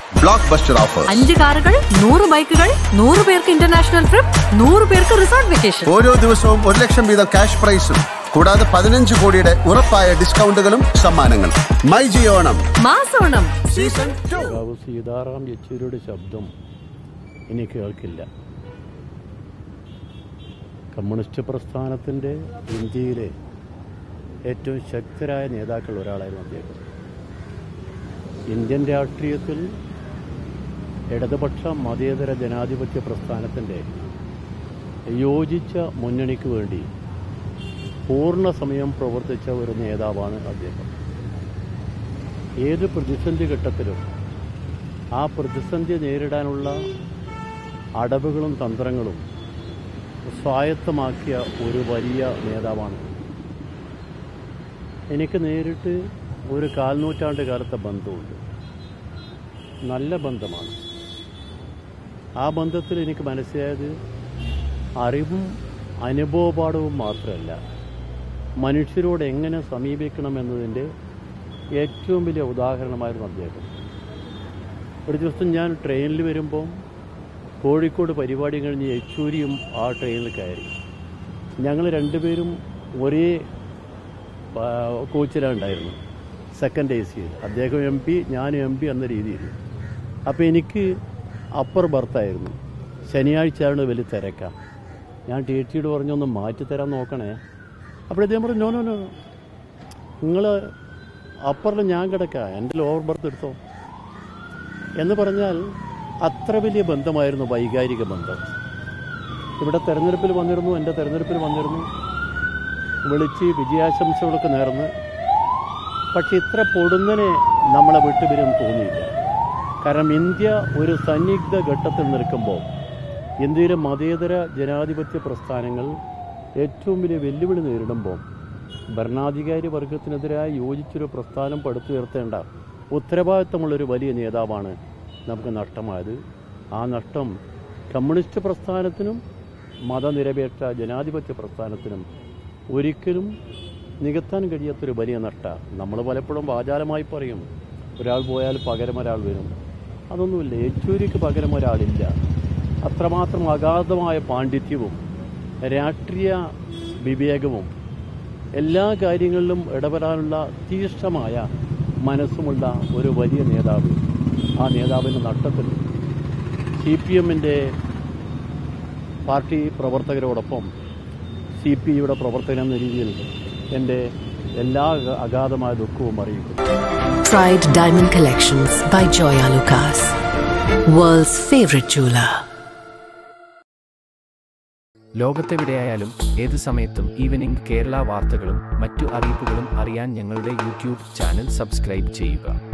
Block buster offer. 5 കാറുകൾ, 100 ബൈക്കുകൾ, 100 പേർക്ക് ഇന്റർനാഷണൽ ട്രിപ്പ്, 100 പേർക്ക് റിസോർട്ട് വെക്കേഷൻ. ഓരോ ദിവസവും 1 ലക്ഷം വീതം ക്യാഷ് പ്രൈസും കൂടാതെ 15 കോടിയുടെ ഉറപ്പായ ഡിസ്കൗണ്ടുകളും സമ്മാനങ്ങൾ. മൈ ജി ഓണം മാസോണം സീസൺ 2. സീതാറാം യെച്ചൂരിയുടെ ശബ്ദം ഇനി കേൾക്കില്ല. കമ്മ്യൂണിസ്റ്റ് പ്രസ്ഥാനത്തിൻ്റെ ഇന്ത്യയിലെ ഏറ്റവും ശക്തരായ നേതാക്കൾ ഒരാളായിരുന്നു അദ്ദേഹം. ഇന്ത്യൻ രാഷ്ട്രീയത്തിൽ ഇടതുപക്ഷ മതേതര ജനാധിപത്യ പ്രസ്ഥാനത്തിൻ്റെ യോജിച്ച മുന്നണിക്ക് വേണ്ടി പൂർണ്ണ സമയം പ്രവർത്തിച്ച ഒരു നേതാവാണ് അദ്ദേഹം. ഏത് പ്രതിസന്ധി ഘട്ടത്തിലും ആ പ്രതിസന്ധി നേരിടാനുള്ള അടവുകളും തന്ത്രങ്ങളും സ്വായത്തമാക്കിയ ഒരു വലിയ നേതാവാണ്. എനിക്ക് നേരിട്ട് ഒരു 4 നൂറ്റാണ്ട് കാലത്തെ ബന്ധമുണ്ട്. നല്ല ബന്ധമാണ്. ആ ബന്ധത്തിൽ എനിക്ക് മനസ്സിലായത് അറിവും അനുഭവപാഠവും മാത്രമല്ല, മനുഷ്യരോട് എങ്ങനെ സമീപിക്കണമെന്നതിൻ്റെ ഏറ്റവും വലിയ ഉദാഹരണമായിരുന്നു അദ്ദേഹം. ഒരു ദിവസം ഞാൻ ട്രെയിനിൽ വരുമ്പം കോഴിക്കോട് പരിപാടി കഴിഞ്ഞ് യെച്ചൂരിയും ആ ട്രെയിനിൽ കയറി. ഞങ്ങൾ രണ്ടുപേരും ഒരേ കോച്ചിലാണ് ഉണ്ടായിരുന്നു, സെക്കൻഡ് AC. അദ്ദേഹം MP, ഞാനും MP എന്ന രീതിയിൽ. അപ്പോൾ എനിക്ക് അപ്പർ ബർത്തായിരുന്നു. ശനിയാഴ്ചയാണ് വലിയ തിരക്കാം. ഞാൻ TTയോട് പറഞ്ഞൊന്ന് മാറ്റിത്തരാൻ നോക്കണേ. അപ്പോൾ അദ്ദേഹം പറഞ്ഞു, നോ നോ നോ, നിങ്ങൾ അപ്പറിൽ ഞാൻ കിടക്കാം, എൻ്റെ ലോവർ ബർത്ത് എടുത്തോ എന്ന് പറഞ്ഞാൽ അത്ര വലിയ ബന്ധമായിരുന്നു, വൈകാരിക ബന്ധം. ഇവിടെ തെരഞ്ഞെടുപ്പിൽ വന്നിരുന്നു, എൻ്റെ തെരഞ്ഞെടുപ്പിൽ വന്നിരുന്നു, വിളിച്ച് വിജയാശംസകളൊക്കെ നേർന്ന്. പക്ഷെ ഇത്ര പൊടുന്നനെ നമ്മളെ വിട്ടുപിരിയും തോന്നിയില്ല. കാരണം ഇന്ത്യ ഒരു സന്നിഗ്ധ ഘട്ടത്തിൽ നിൽക്കുമ്പോൾ ഇന്ത്യയിലെ മതേതര ജനാധിപത്യ പ്രസ്ഥാനങ്ങൾ ഏറ്റവും വലിയ വെല്ലുവിളി നേരിടുമ്പോൾ ഭരണാധികാരി വർഗത്തിനെതിരായി യോജിച്ചൊരു പ്രസ്ഥാനം പടുത്തുയർത്തേണ്ട ഉത്തരവാദിത്തമുള്ളൊരു വലിയ നേതാവാണ് നമുക്ക് നഷ്ടമായത്. ആ നഷ്ടം കമ്മ്യൂണിസ്റ്റ് പ്രസ്ഥാനത്തിനും മതനിരപേക്ഷ ജനാധിപത്യ പ്രസ്ഥാനത്തിനും ഒരിക്കലും നികത്താൻ കഴിയാത്തൊരു വലിയ നഷ്ടമാണ്. നമ്മൾ പലപ്പോഴും വാചാലമായി പറയും, ഒരാൾ പോയാൽ പകരം ഒരാൾ വരും. അതൊന്നുമില്ല. യെച്ചൂരിക്ക് പകരം ഒരാളില്ല. അത്രമാത്രം അഗാധമായ പാണ്ഡിത്യവും രാഷ്ട്രീയ വിവേകവും എല്ലാ കാര്യങ്ങളിലും ഇടപെടാനുള്ള തീക്ഷ്ണമായ മനസ്സുമുള്ള ഒരു വലിയ നേതാവ്. ആ നേതാവിൻ്റെ നഷ്ടത്തിൽ CPMൻ്റെ പാർട്ടി പ്രവർത്തകരോടൊപ്പം CPIയുടെ പ്രവർത്തകൻ എന്ന രീതിയിൽ എൻ്റെ എല്ലാ അഗാധമായ ദുഃഖവും അറിയിക്കുന്നു. Pride Diamond Collections by Joya Lucas, world's favorite jeweler. ലോകത്തെവിടെയായാലും ഏത് സമയത്തും ഈവനിംഗ് കേരള വാർത്തകളും മറ്റു അറിയിപ്പുകളും അറിയാൻ ഞങ്ങളുടെ യൂട്യൂബ് ചാനൽ സബ്സ്ക്രൈബ് ചെയ്യുക.